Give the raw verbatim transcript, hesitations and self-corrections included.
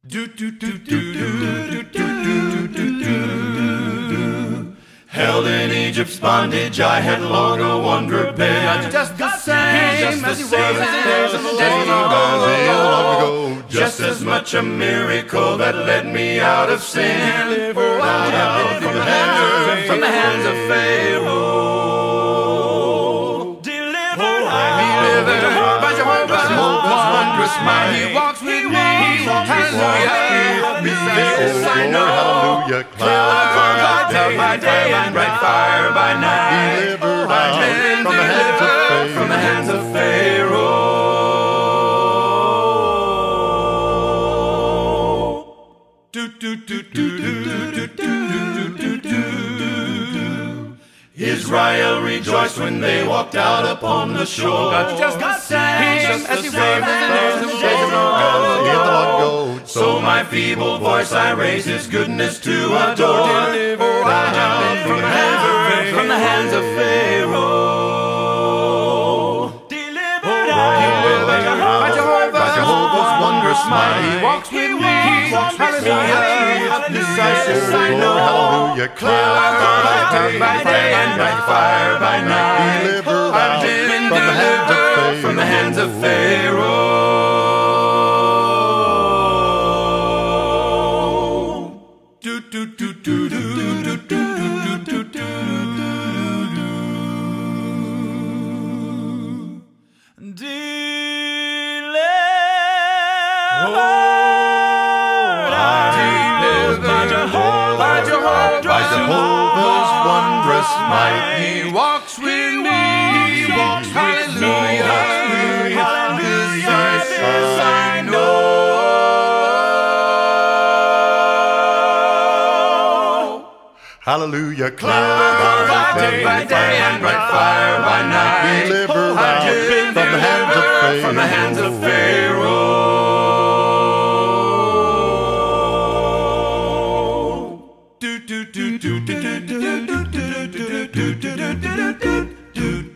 Do do do do do do do do do. Held in Egypt's bondage, I had long a wonder been. Not just the same Just the as he same was as in the the days days of of old. Just as much a miracle that led me out of sin. Delivered out from the hands of from the hands of Pharaoh. Delivered out by Jehovah's wondrous might. He walks with me. Hallelujah. I know. Hallelujah. Cloud by day and bright fire by night. Delivered I've been out from the hands of delivered from the hands of Pharaoh. Do do do do do do do do do. Israel rejoiced when they walked out upon the shore. God's just the same as he was in the days of old. So my feeble voice I raise His goodness to adore. Delivered out from the hands of from the hands of Pharaoh. Delivered out By Jehovah, by Jehovah's wondrous might. He walks with me. Hallelujah. Decisive, I know. Hallelujah. Cloud by day and bright fire by night. Delivered I've out been from the hands of delivered from the hands of Pharaoh. Do do do do do do do do do do. By Jehovah's wondrous might, He walks with me. He walks, hallelujah. Hallelujah. I know. Hallelujah. Cloud by day, by day and bright fire by night. Delivered I've out been from the hands of delivered Pharaoh. from the hands of Pharaoh. Do do do do do do do do do do do do do do do.